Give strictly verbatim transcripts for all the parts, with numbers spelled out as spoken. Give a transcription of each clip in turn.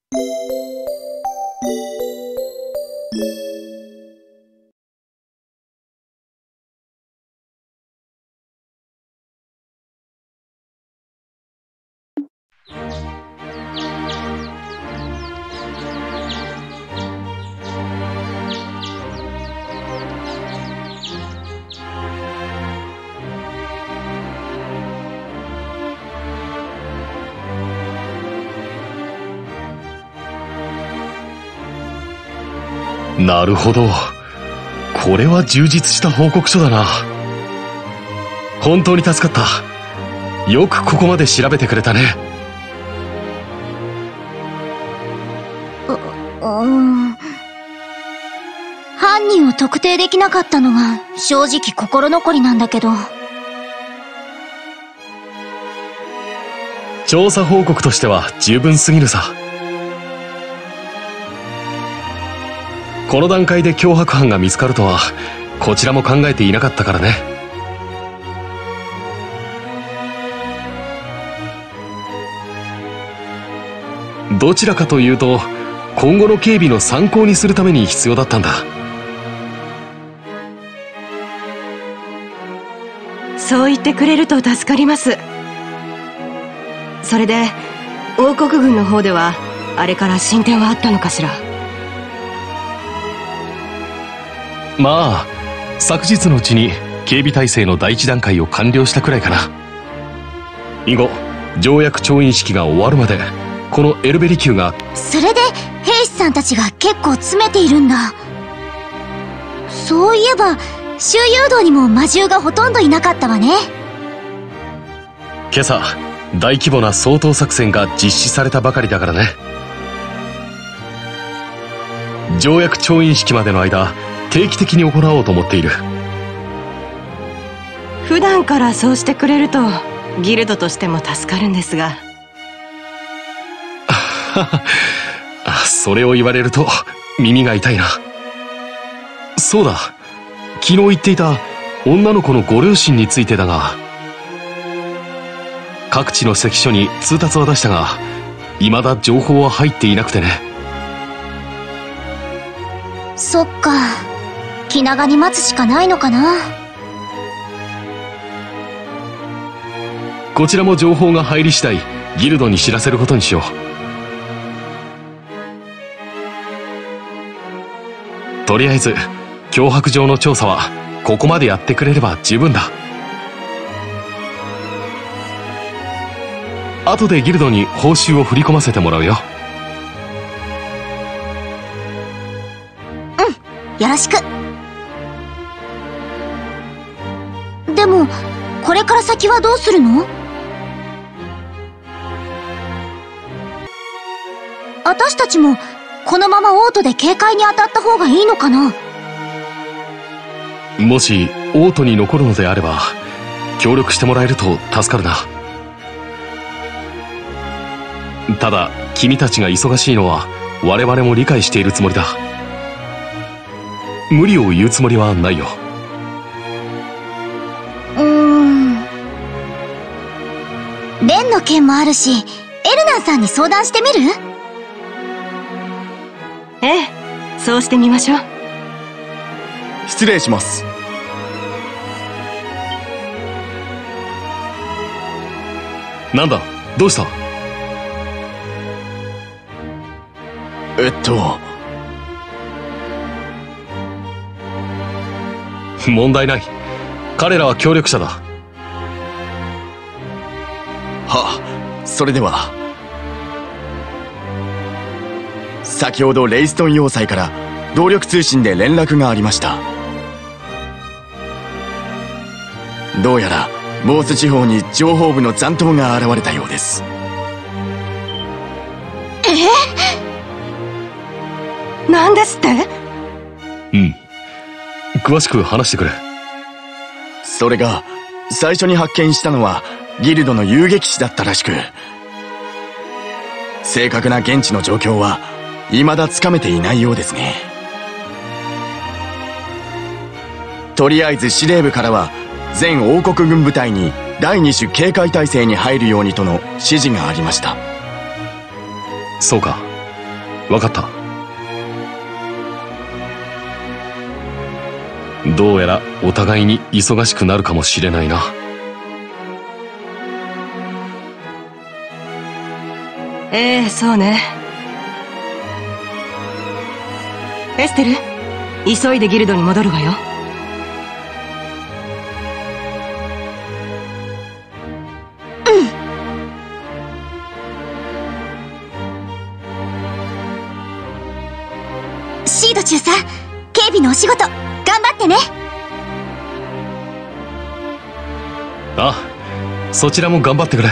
なるほど。これは充実した報告書だな。本当に助かった。よくここまで調べてくれたね。 う、うーん。犯人を特定できなかったのが正直心残りなんだけど。 調査報告としては十分すぎるさ。この段階で脅迫犯が見つかるとはこちらも考えていなかったからね。どちらかというと今後の警備の参考にするために必要だったんだ。 そう言ってくれると助かります。それで王国軍の方ではあれから進展はあったのかしら。 まあ昨日のうちに警備体制の第一段階を完了したくらいかな。以後条約調印式が終わるまでこのエルベリ宮が。 それで兵士さんたちが結構詰めているんだ。そういえば周遊道にも魔獣がほとんどいなかったわね。 今朝大規模な掃討作戦が実施されたばかりだからね。条約調印式までの間定期的に行おうと思っている。 普段からそうしてくれるとギルドとしても助かるんですが。 それを言われると耳が痛いな。そうだ、昨日言っていた女の子のご両親についてだが、各地の関所に通達は出したが未だ情報は入っていなくてね。 そっか、気長に待つしかないのかな。 こちらも情報が入り次第ギルドに知らせることにしよう。とりあえず脅迫状の調査はここまでやってくれれば十分だ。後でギルドに報酬を振り込ませてもらうよ。 うん、よろしく。でもこれから先はどうするの？私たちもこのままオートで警戒に当たった方がいいのかな？ もしオートに残るのであれば協力してもらえると助かるな。ただ君たちが忙しいのは我々も理解しているつもりだ。無理を言うつもりはないよ。 うーん、レンの件もあるしエルナンさんに相談してみる？ ええ、そうしてみましょう。 失礼します。 なんだ、どうした？ えっと問題ない。彼らは協力者だ。 は、それでは。先ほどレイストン要塞から動力通信で連絡がありました。どうやらボース地方に情報部の残党が現れたようです。 え？なんですって？ うん、詳しく話してくれ。 それが最初に発見したのはギルドの遊撃士だったらしく、正確な現地の状況は未だつかめていないようですね。とりあえず司令部からは全王国軍部隊に第二種警戒態勢に入るようにとの指示がありました。 そうか。 わかった。どうやらお互いに忙しくなるかもしれないな。 ええ、そうね。エステル、急いでギルドに戻るわよ。 シード中佐、警備のお仕事頑張ってね。 ああ、そちらも頑張ってくれ。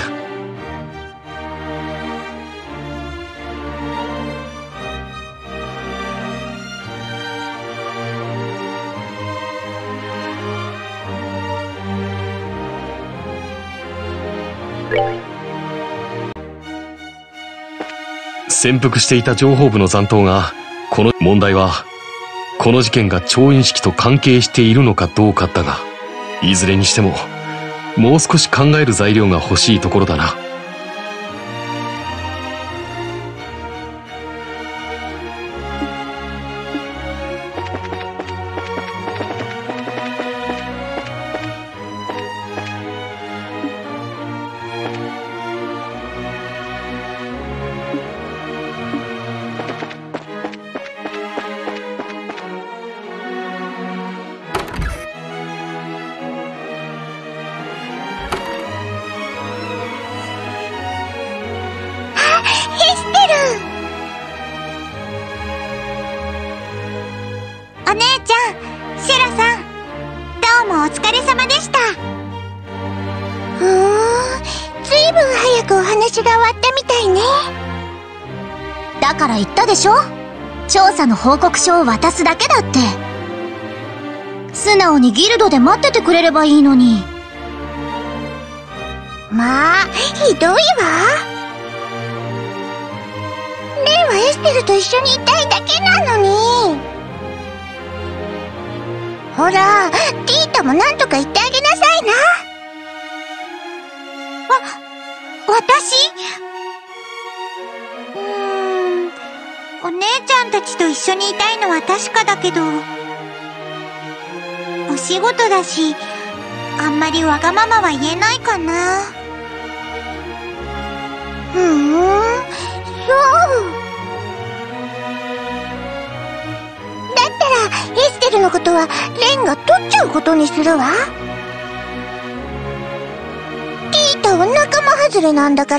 潜伏していた情報部の残党が、この問題はこの事件が調印式と関係しているのかどうかだが、いずれにしてももう少し考える材料が欲しいところだな。 だから言ったでしょ、調査の報告書を渡すだけだって。素直にギルドで待っててくれればいいのに。まあひどいわ。レイはエステルと一緒にいたいだけなのに。ほらティータもなんとか言ってあげなさいな。わ私お姉ちゃんたちと一緒にいたいのは確かだけど、お仕事だしあんまりわがままは言えないかな。ふーん、そうだったらエステルのことはレンが取っちゃうことにするわ。ティータは仲間外れなんだから。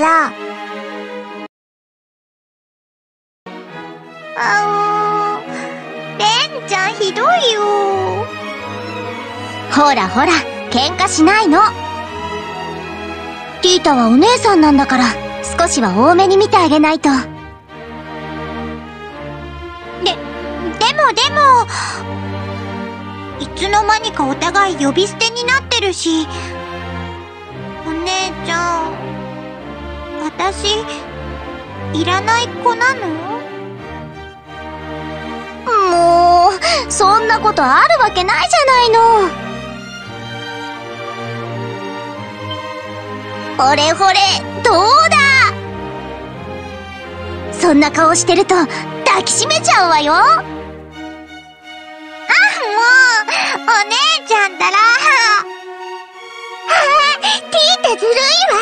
あー、レンちゃんひどいよ。ほらほら喧嘩しないの。ティータはお姉さんなんだから少しは多めに見てあげないと。で、でもでもいつの間にかお互い呼び捨てになってるし。お姉ちゃん、私いらない子なの？もうそんなことあるわけないじゃないの。ほれほれどうだ。そんな顔してると抱きしめちゃうわよ。あ、もうお姉ちゃんったら。ティータずるいわ。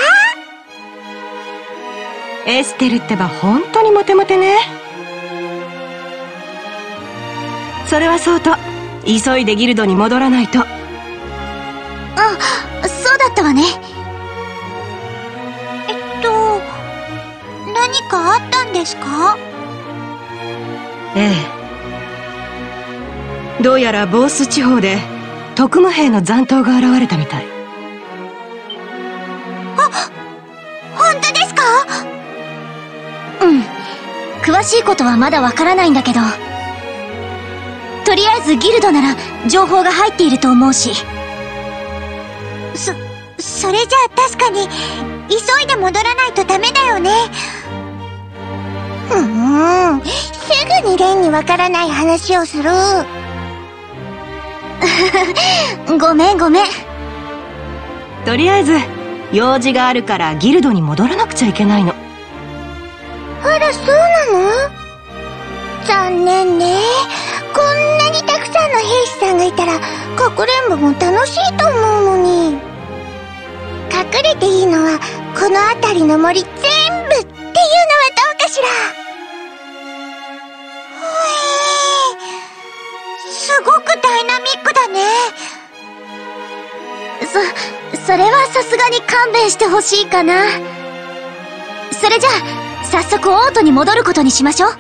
エステルってば本当にモテモテね。それはそうと、急いでギルドに戻らないと。あ、 そうだったわね。えっと何かあったんですか？ ええ、どうやらボース地方で特務兵の残党が現れたみたい。 あ、本当ですか？うん、詳しいことはまだわからないんだけど、とりあえずギルドなら情報が入っていると思うし。そ、それじゃあ確かに急いで戻らないとダメだよね。ふーん、すぐにレンにわからない話をする。ごめんごめん。 とりあえず用事があるからギルドに戻らなくちゃいけないの。 あら、そうなの？ 残念ね。こんなにたくさんの兵士さんがいたらかくれんぼも楽しいと思うのに。隠れていいのはこの辺りの森全部っていうのはどうかしら。ほえー、すごくダイナミックだね。そ、それはさすがに勘弁してほしいかな。それじゃあ早速オートに戻ることにしましょう。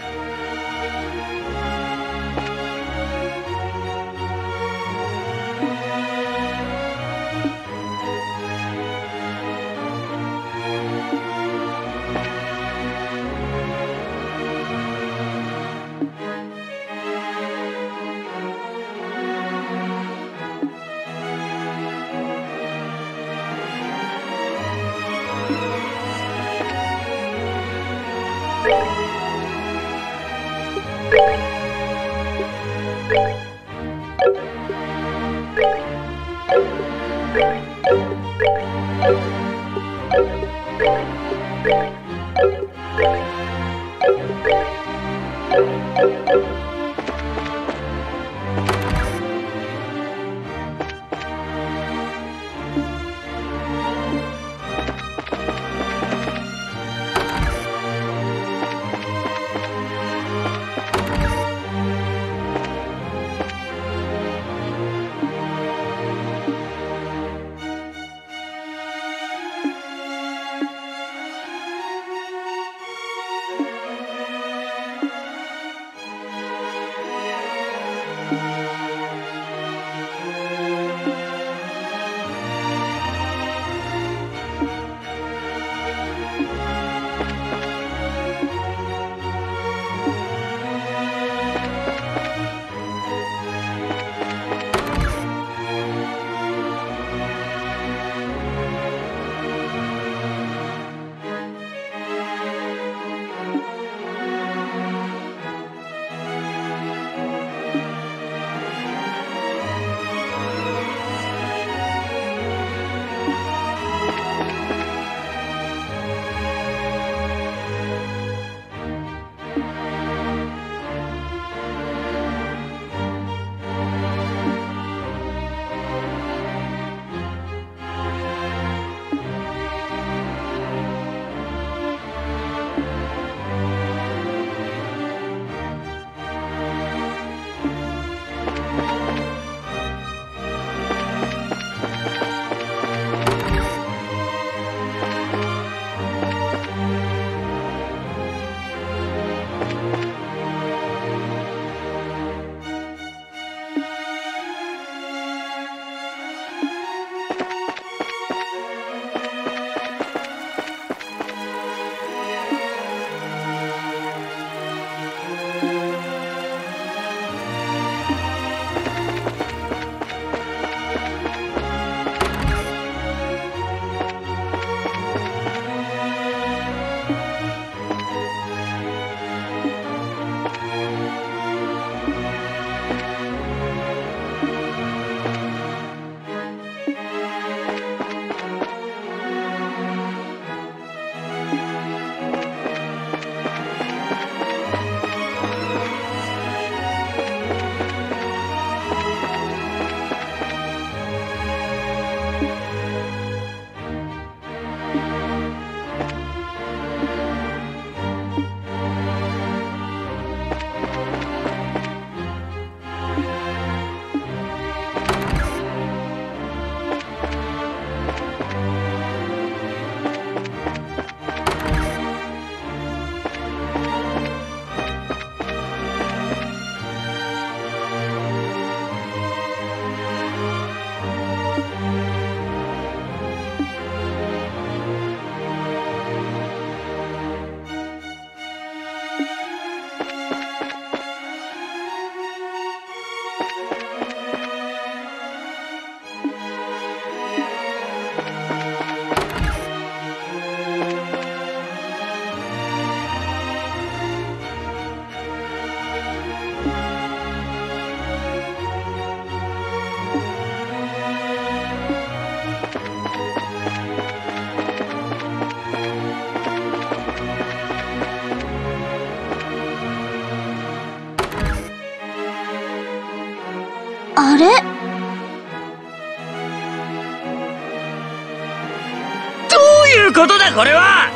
いうことだこれは。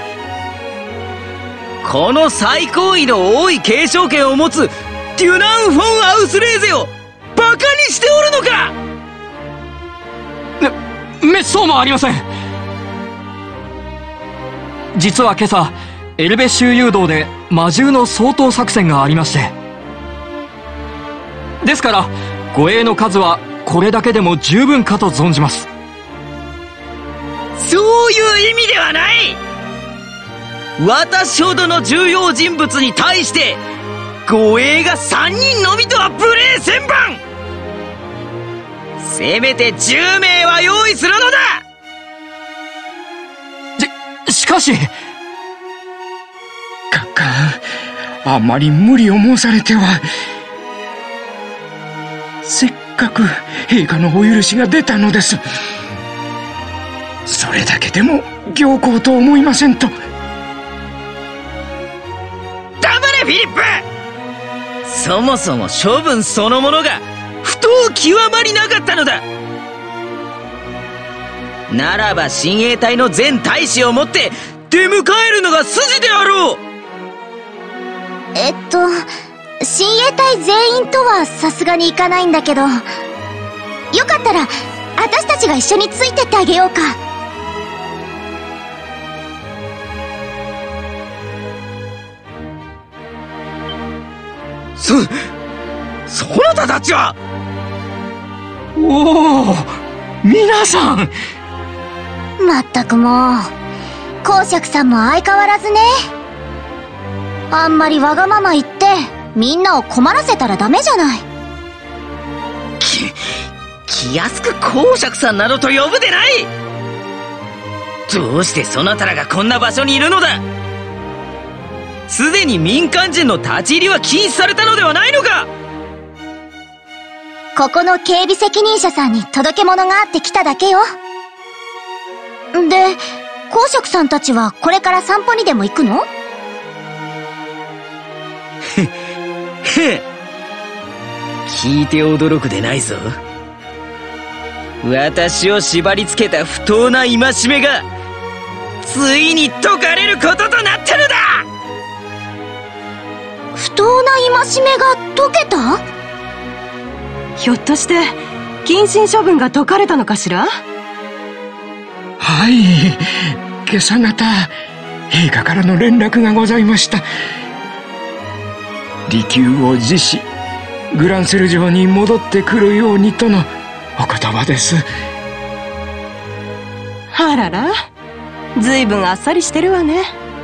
この最高位の王位継承権を持つデュナン・フォン・アウスレーゼをバカにしておるのか。 め、めっそうもありません。実は今朝エルベ周遊道で魔獣の掃討作戦がありまして、ですから護衛の数はこれだけでも十分かと存じます。 そういう意味ではない。私ほどの重要人物に対して護衛がさんにんのみとは無礼千万。せめてじゅうめいは用意するのだ。 し、しかしカッカー、あまり無理を申されては。せっかく陛下のお許しが出たのです。それだけでも行幸と思いませんと。 黙れフィリップ。そもそも処分そのものが不当極まりなかったのだ。ならば親衛隊の全大使をもって出迎えるのが筋であろう。 えっと親衛隊全員とはさすがに行かないんだけど、よかったら私たちが一緒についてってあげようか。 そ、そなたたちは。 おお、皆さん。 まったくもう公爵さんも相変わらずね。あんまりわがまま言ってみんなを困らせたらダメじゃない。 き気安く公爵さんなどと呼ぶでない。どうしてそなたらがこんな場所にいるのだ。すでに民間人の立ち入りは禁止されたのではないのか。 ここの警備責任者さんに届け物があって来ただけよ。で、公爵さんたちはこれから散歩にでも行くの？ 聞いて驚くでないぞ。私を縛り付けた不当な戒めがついに解かれることとなったのだ。 不当な戒めが解けた？ ひょっとして謹慎処分が解かれたのかしら？ はい、今朝方陛下からの連絡がございました。離宮を辞しグランセル城に戻ってくるようにとのお言葉です。 あらら、ずいぶんあっさりしてるわね。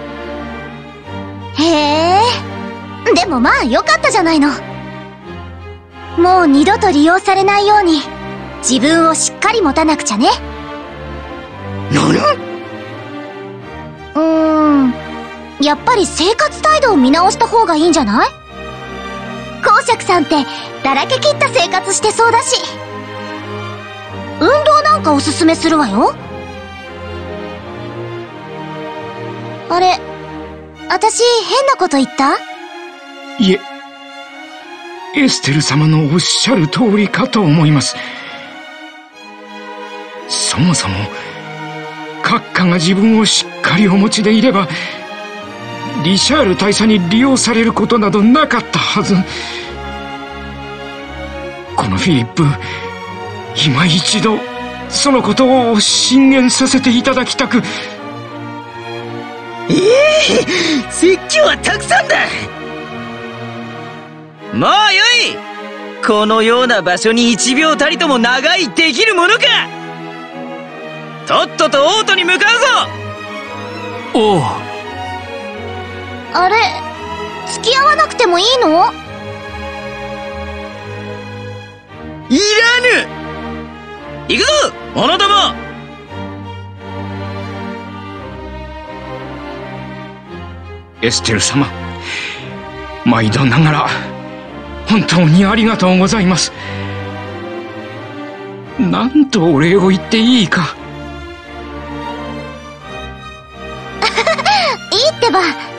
へえ、でもまあよかったじゃないの。もう二度と利用されないように自分をしっかり持たなくちゃね。 何？ うーん、やっぱり生活態度を見直した方がいいんじゃない？公爵さんってだらけ切った生活してそうだし、運動なんかおすすめするわよ。あれ、私変なこと言った？ いえ、エステル様のおっしゃる通りかと思います。そもそも閣下が自分をしっかりお持ちでいればリシャール大佐に利用されることなどなかったはず。このフィリップ、今一度そのことを進言させていただきたく。 ええー、説教はたくさんだ。もうよい。このような場所に一秒たりとも長居できるものか。とっとと王都に向かうぞ。 おう。 あれ、付き合わなくてもいいの？ いらぬ。行くぞ者ども。 エステル様、毎度ながら本当にありがとうございます。なんとお礼を言っていいか。 いいってば。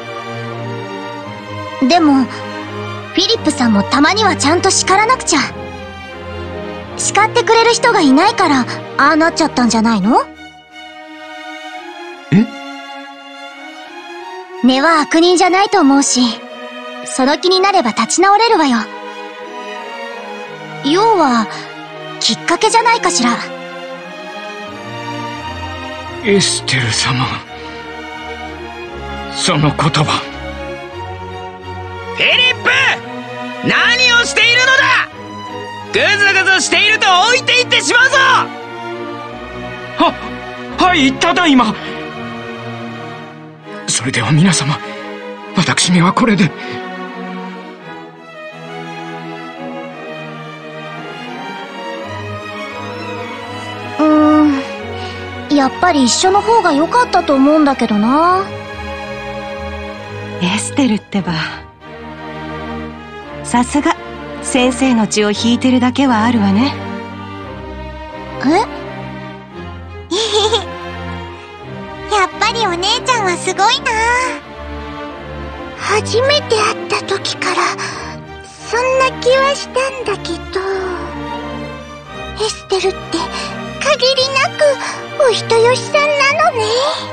でもフィリップさんもたまにはちゃんと叱らなくちゃ。叱ってくれる人がいないからああなっちゃったんじゃないの？ 根は悪人じゃないと思うし、その気になれば立ち直れるわよ。要は、きっかけじゃないかしら。 エステル様、その言葉。 フィリップ、何をしているのだ。ぐずぐずしていると置いていってしまうぞ。 は、はい、ただいま。それでは皆様、私めはこれで。 うーん、やっぱり一緒の方が良かったと思うんだけどな。 エステルってば、さすが先生の血を引いてるだけはあるわね。 え？ やっぱりお姉ちゃんはすごいな。初めて会った時からそんな気はしたんだけど、エステルって限りなくお人よしさんなのね。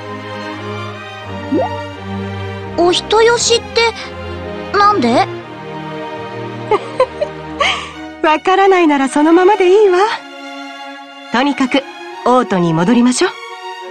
お人よしってなんで？ わからないならそのままでいいわ。とにかくオートに戻りましょう。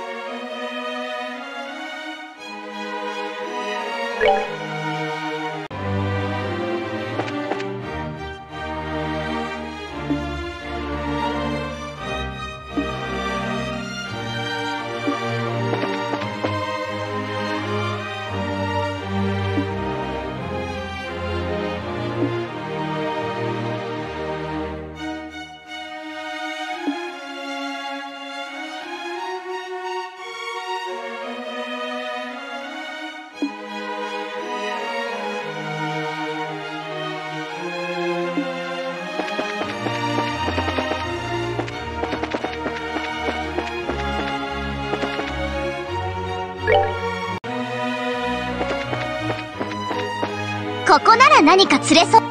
ここなら何か釣れそう。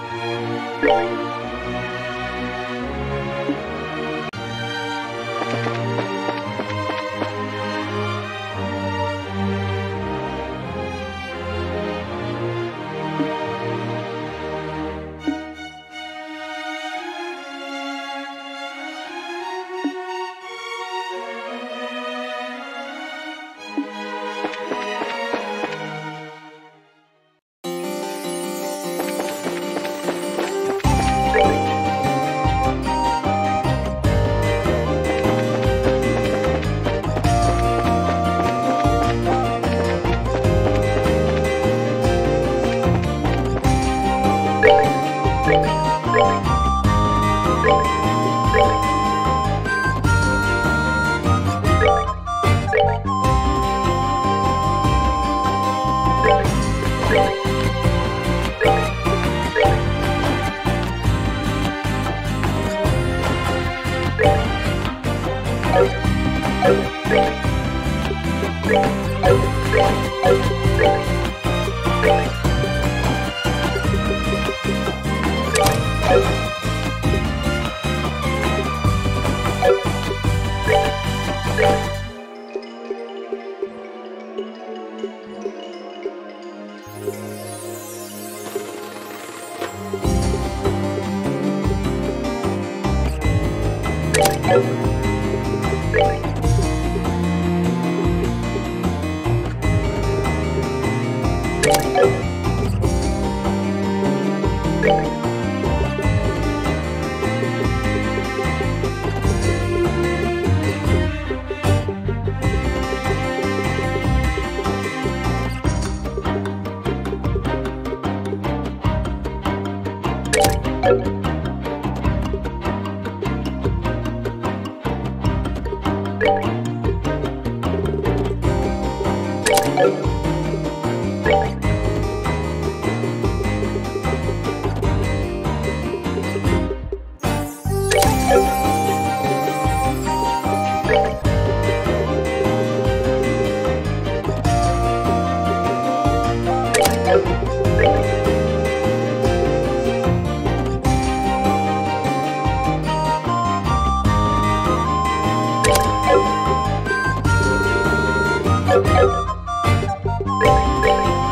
you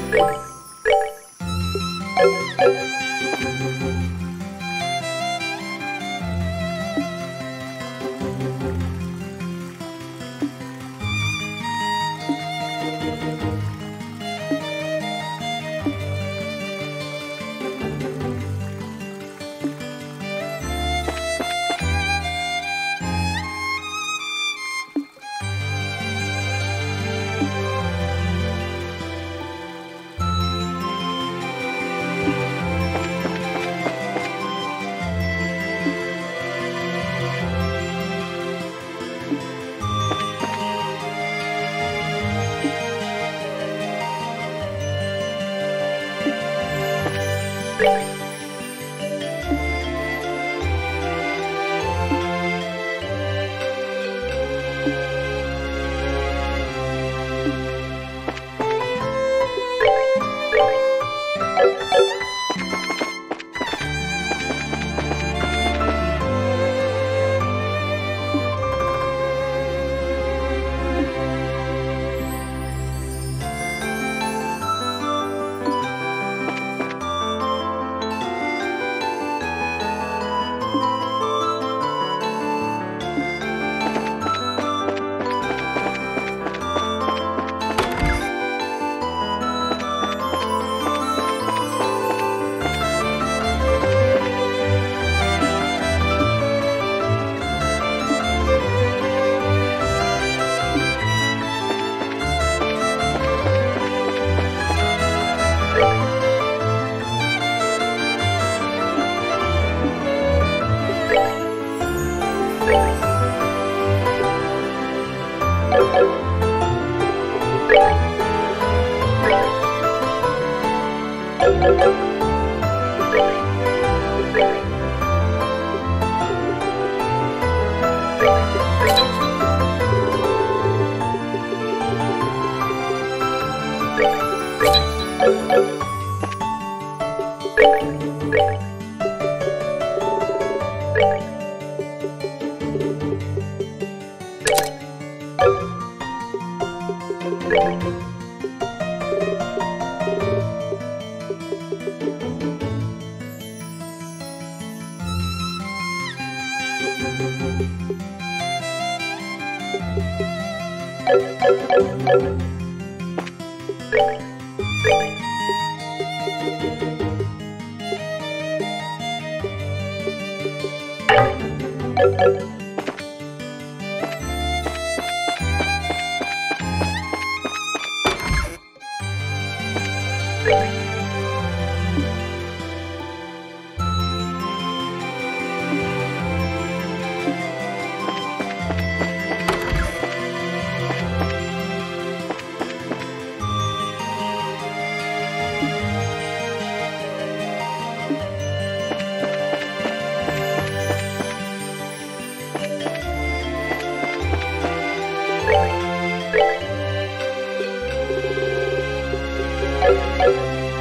うん。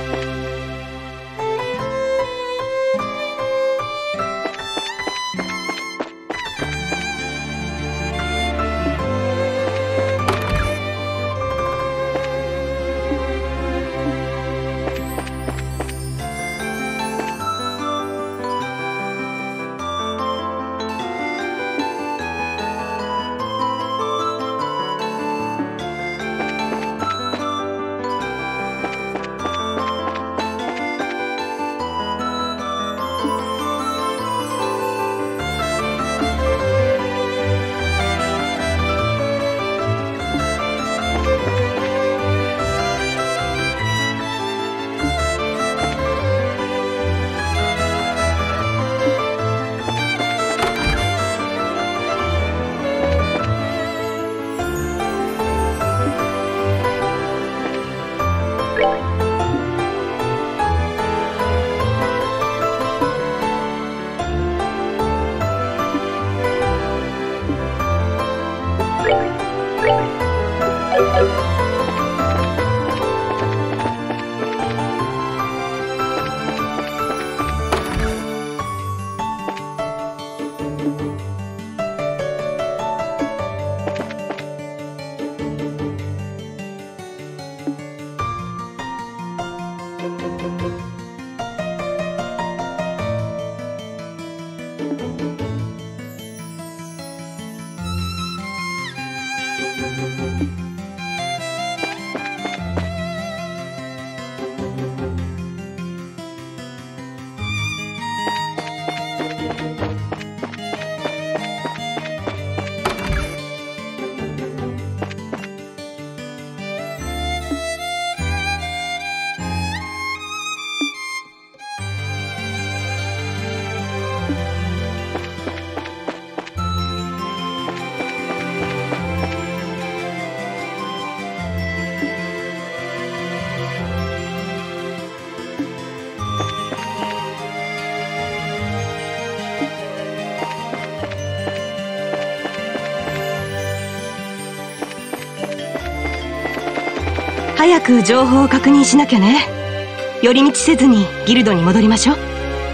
早く情報を確認しなきゃね。寄り道せずにギルドに戻りましょう。うん、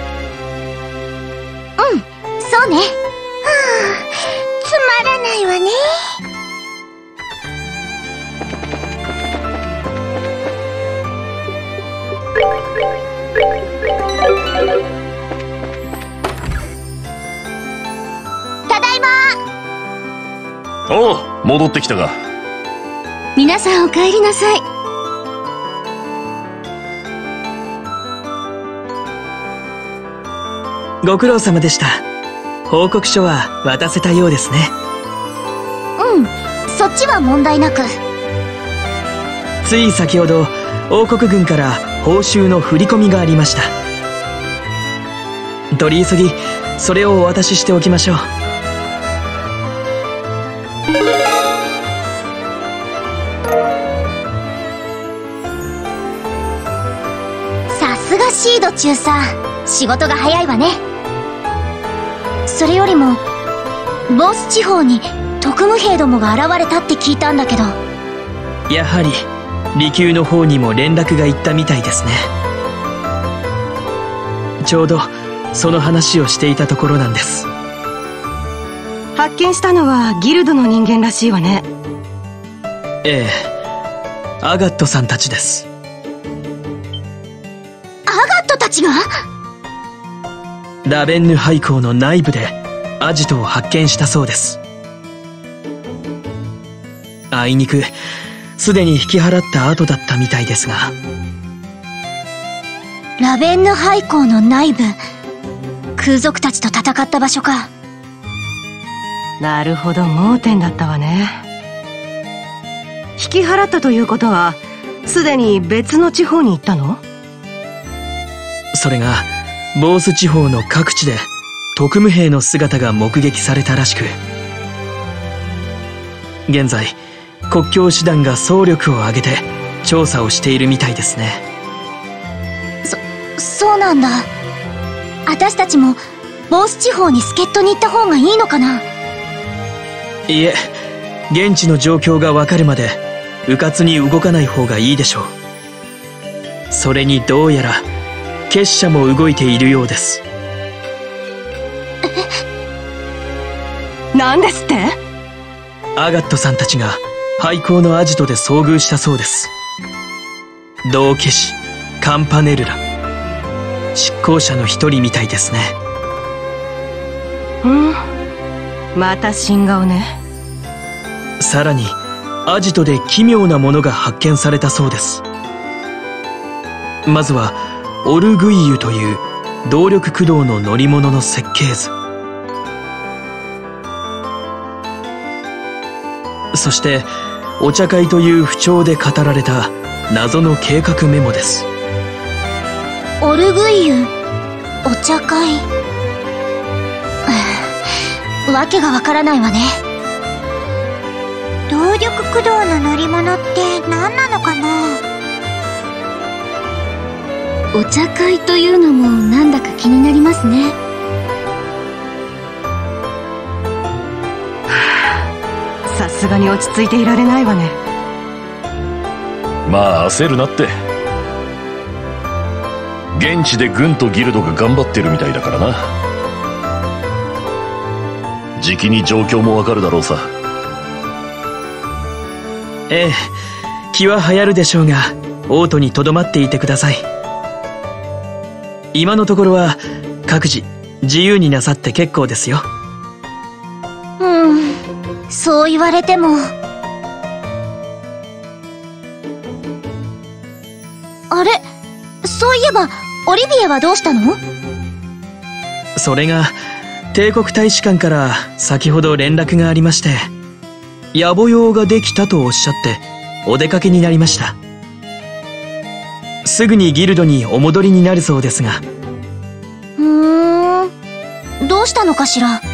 そうね。 はあ、つまらないわね。 ただいま。 おう、戻ってきたが。 皆さんお帰りなさい。 ご苦労様でした。報告書は渡せたようですね。 うん、そっちは問題なく。 つい先ほど王国軍から報酬の振り込みがありました。取り急ぎそれをお渡ししておきましょう。 さすがシード中佐、仕事が早いわね。それよりもボース地方に特務兵どもが現れたって聞いたんだけど。 やはり離宮の方にも連絡が行ったみたいですね。ちょうどその話をしていたところなんです。 発見したのはギルドの人間らしいわね。 ええ、アガットさんたちです。 アガットたちが？ ラベンヌ廃校の内部でアジトを発見したそうです。あいにくすでに引き払った後だったみたいですが。 ラベンヌ廃校の内部、空賊たちと戦った場所か。 なるほど、盲点だったわね。引き払ったということはすでに別の地方に行ったの？ それがボース地方の各地で特務兵の姿が目撃されたらしく、現在国境師団が総力を挙げて調査をしているみたいですね。 そ、そうなんだ。私たちもボース地方に助っ人に行った方がいいのかな？ いえ、現地の状況がわかるまで迂闊に動かない方がいいでしょう。それにどうやら結社も動いているようです。 何ですって？ アガットさんたちが廃校のアジトで遭遇したそうです。道化師カンパネルラ、執行者の一人みたいですね。 うん、また新顔ね。 さらにアジトで奇妙なものが発見されたそうです。まずはオルグイユという動力駆動の乗り物の設計図、そしてお茶会という不調で語られた謎の計画メモです。 オルグイユ、お茶会。わけがわからないわね。 動力駆動の乗り物って何なのかな？ お茶会というのもなんだか気になりますね。 さすがに落ち着いていられないわね。 まあ焦るなって。現地で軍とギルドが頑張ってるみたいだからな。じきに状況もわかるだろうさ。 ええ、気は流行るでしょうが、オートにとどまっていてください。 今のところは各自自由になさって結構ですよ。 うん、そう言われても。あれ、そういえばオリビアはどうしたの？ それが帝国大使館から先ほど連絡がありまして、野暮用ができたとおっしゃってお出かけになりました。すぐにギルドにお戻りになるそうですが。 ふーん、どうしたのかしら。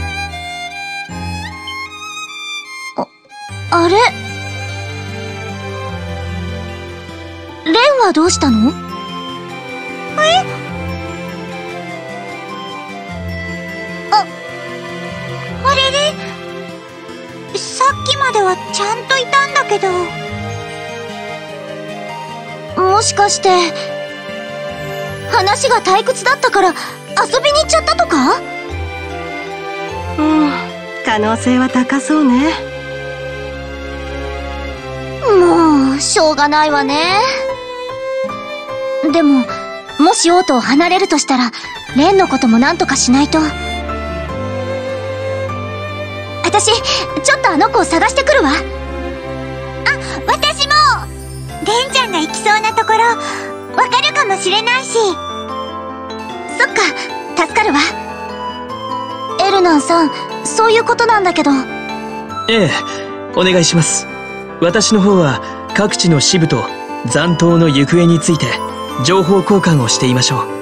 あ、あれ？レンはどうしたの？ え？あ、あれれ？さっきまではちゃんといたんだけど。 もしかして話が退屈だったから遊びに行っちゃったとか？ うん、可能性は高そうね。 もうしょうがないわね。でももし王都を離れるとしたらレンのことも何とかしないと。私ちょっとあの子を探してくるわ。あ、 私もレンちゃんが行きそうなところわかるかもしれないし。 そっか、助かるわ。エルナンさん、そういうことなんだけど。 ええ、お願いします。私の方は各地の支部と残党の行方について情報交換をしていましょう。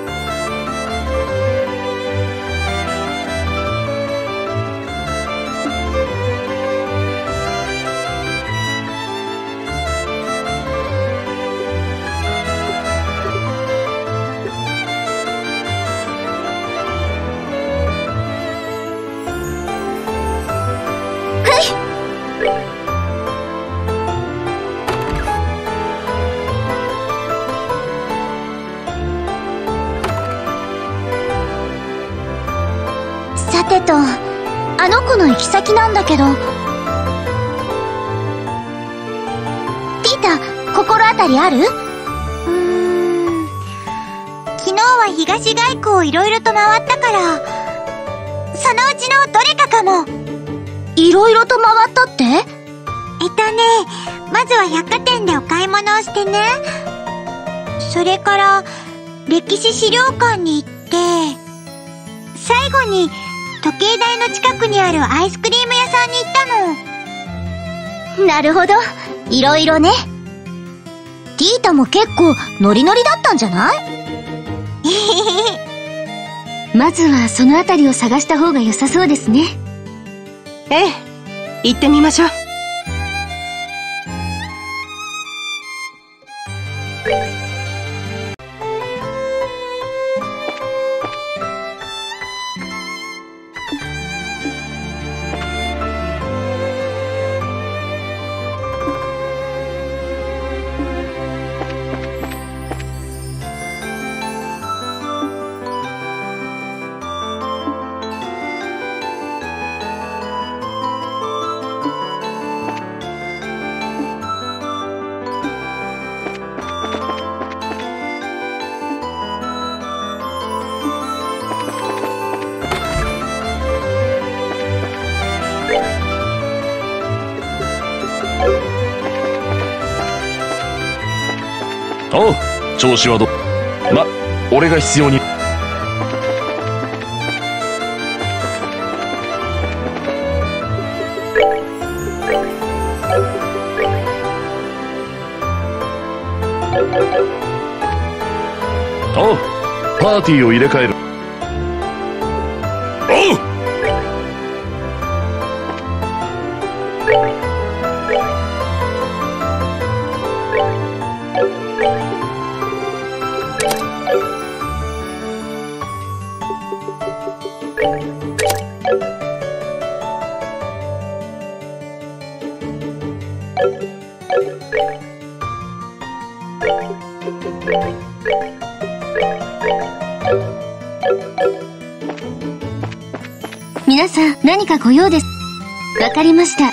さてと、あの子の行き先なんだけど。ティータ、心当たりある？ うーん、昨日は東外区をいろいろと回ったから、そのうちのどれかかも。 いろいろと回ったって？ えっとね、まずは百貨店でお買い物をしてね。それから歴史資料館に行って、最後に時計台の近くにあるアイスクリーム屋さんに行ったの。 なるほど、いろいろね。ティータも結構ノリノリだったんじゃない？まずはそのあたりを探した方が良さそうですね。 ええ、行ってみましょう。 おう、調子はど…ま、俺が必要に。おう、パーティーを入れ替える。おう。 皆さん何かご用です。わかりました。はい。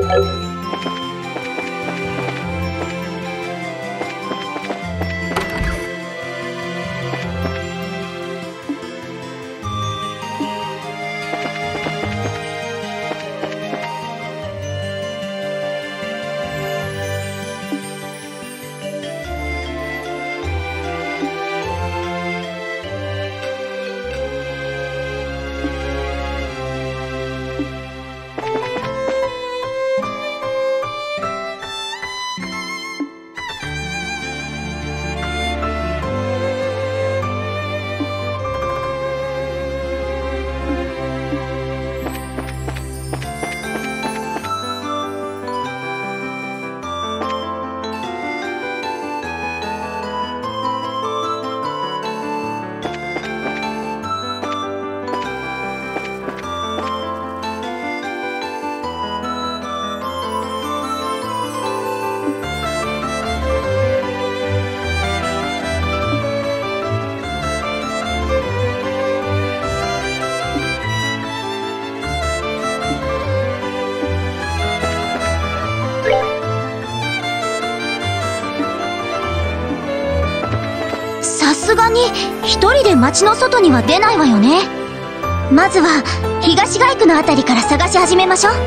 さすがに一人で町の外には出ないわよね。まずは東街区のあたりから探し始めましょう。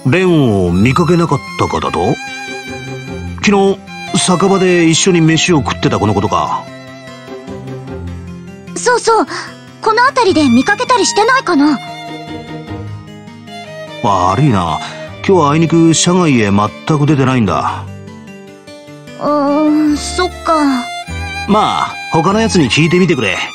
レンを見かけなかったかだと？昨日酒場で一緒に飯を食ってた子のことか？ そうそう、この辺りで見かけたりしてないかな。 悪いな、今日はあいにく社外へ全く出てないんだ。 うーん、そっか。 まあ他のやつに聞いてみてくれ。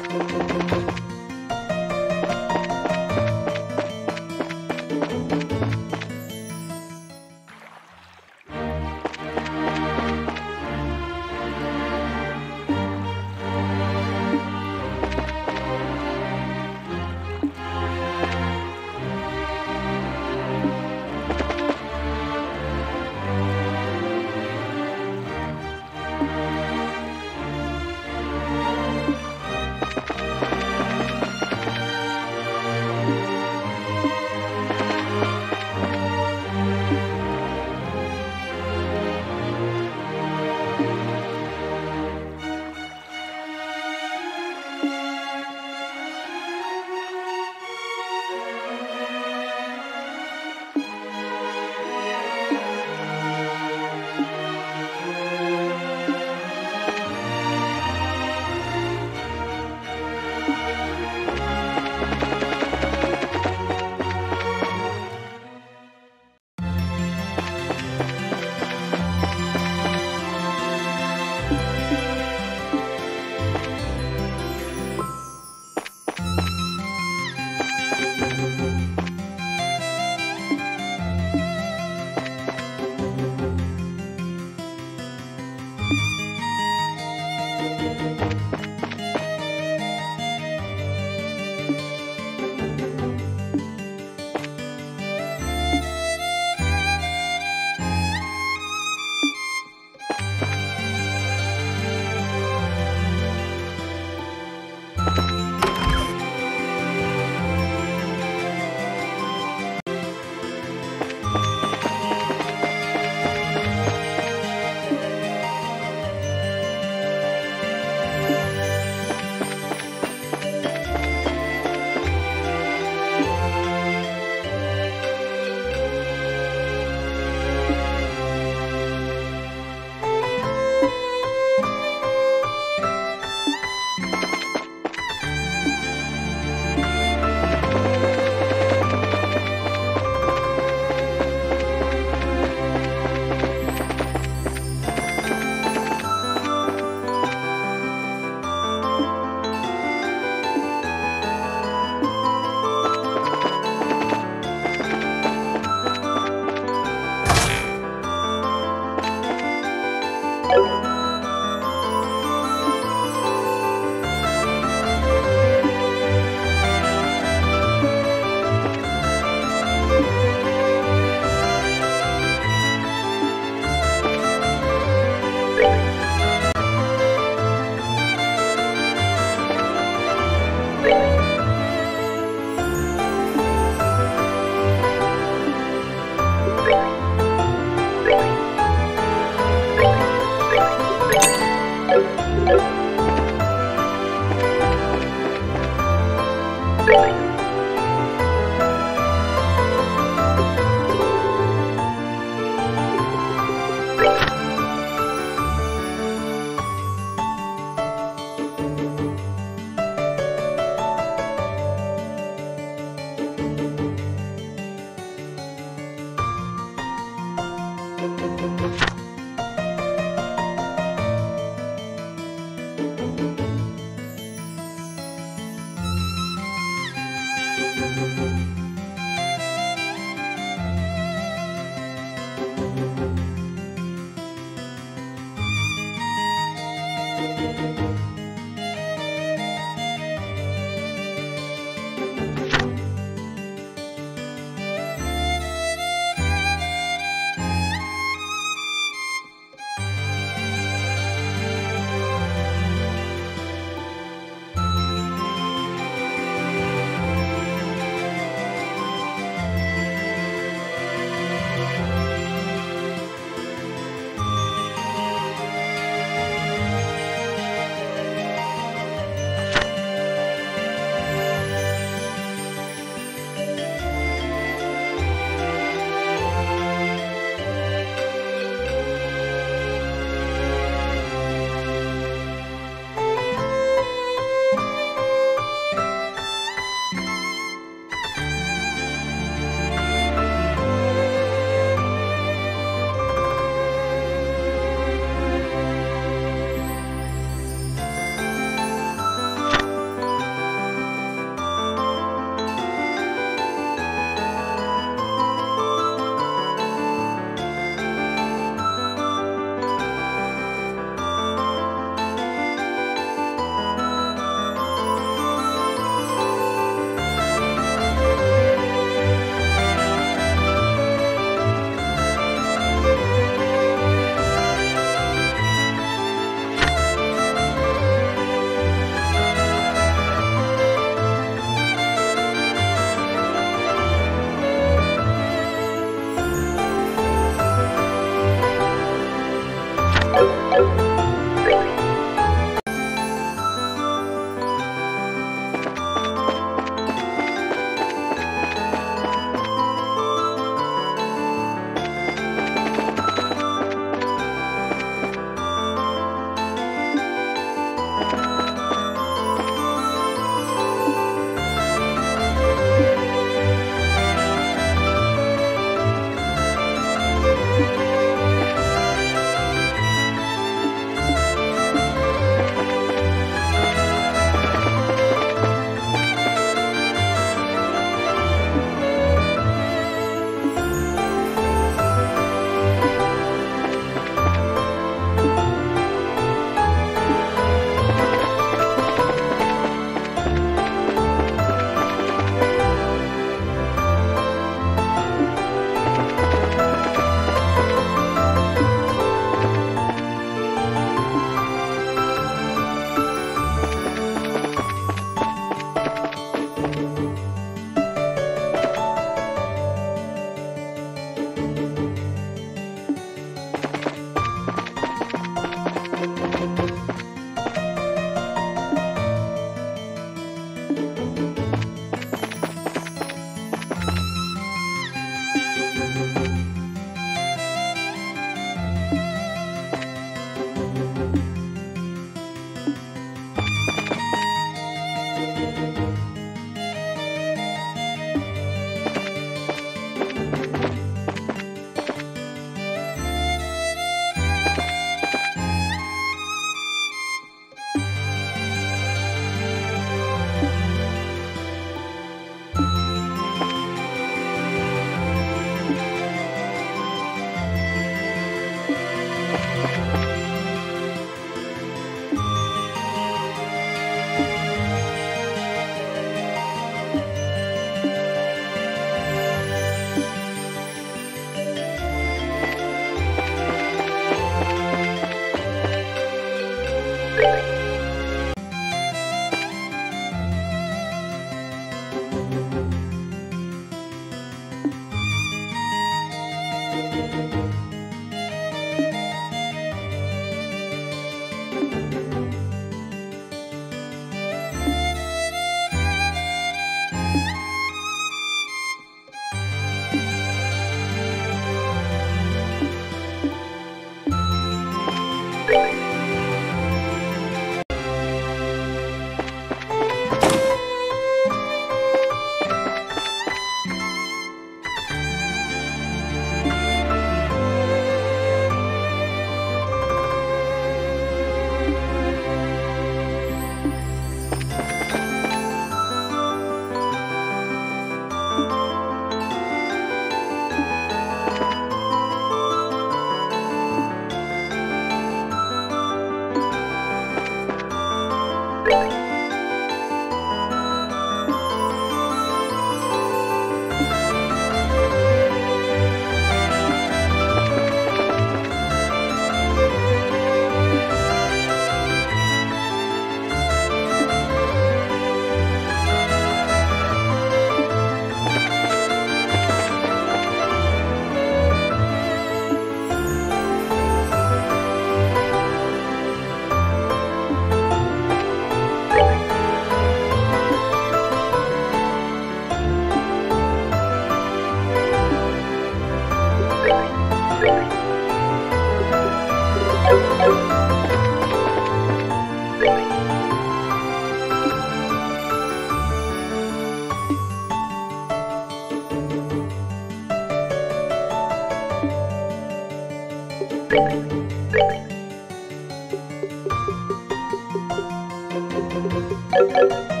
う。